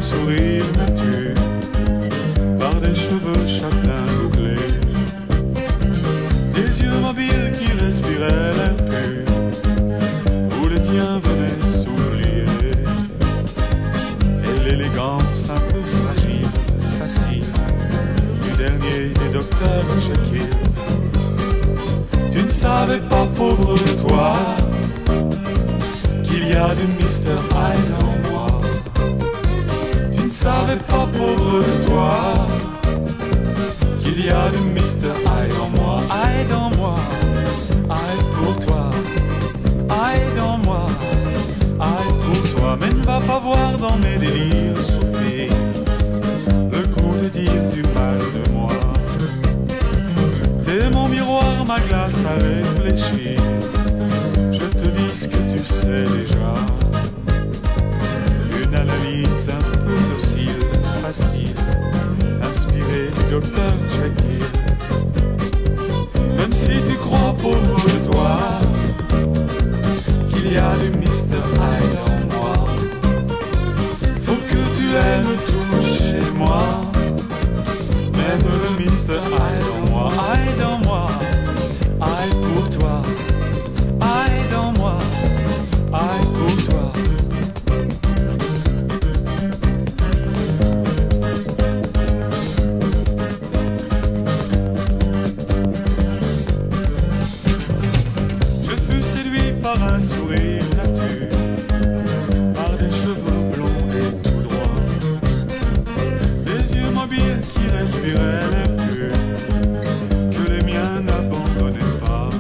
sourire me tue par des cheveux châtains bouclés, des yeux mobiles qui respiraient l'air pur où le tien venait s'oublier, et l'élégance un peu fragile, facile du dernier des docteurs Jekyll. Tu ne savais pas, pauvre de toi, qu'il y a du Mr. Hyde en moi. Tu ne savais pas, pauvre de toi, qu'il y a du Mr. Hyde en moi. Hyde en moi, Hyde pour toi, Hyde en moi, Hyde pour toi. Mais ne va pas voir dans mes délires soupirs le coup de dire du mal de moi. T'es mon miroir, ma glace à réfléchir. Je te dis ce que tu sais déjà. Une analyse un peu docile, facile, inspirée du docteur Jekyll. Même si tu crois, pauvre de toi, qu'il y a du Mr. Hyde en moi, faut que tu aimes tout chez moi, même le Mr. Hyde en moi. Hyde en moi, Hyde pour toi, Hyde en moi, Hyde pour toi. Je fus séduit par un sourire nature, par des cheveux blonds et tout droits, des yeux mobiles qui respiraient l'air pur que les miens n'abandonnaient pas,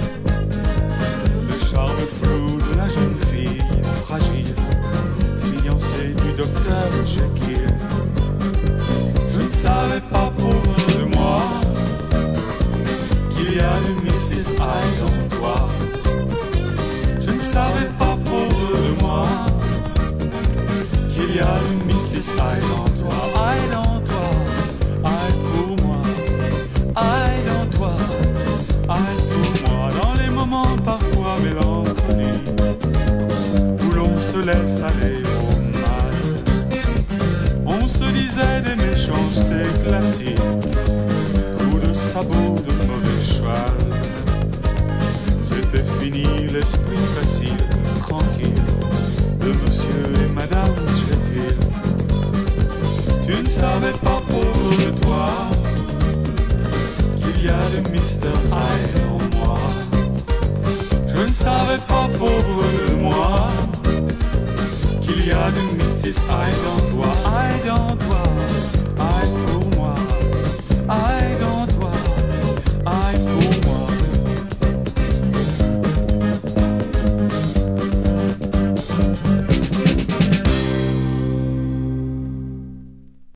le charme flou de la jeune fille fragile, fiancée du docteur Jekyll. Je ne savais pas, pauvre de moi, qu'il y a du Mrs. Hyde en toi. Je ne savais pas, pauvre de moi, qu'il y a du Mrs. Hyde en toi. Hyde en toi, Hyde pour moi, Hyde en toi, Hyde pour moi. Dans les moments parfois mélancoliques où l'on se laisse aller au mal, on se disait des méchancetés classiques, coups de sabot de mauvais cheval. C'était fini l'esprit facile, tranquille de monsieur et madame Jekyll. Tu ne savais pas, pauvre de toi, qu'il y a du Mr. Hyde en moi. Je ne savais pas, pauvre de moi, qu'il y a du Mrs. Hyde en toi. Hyde en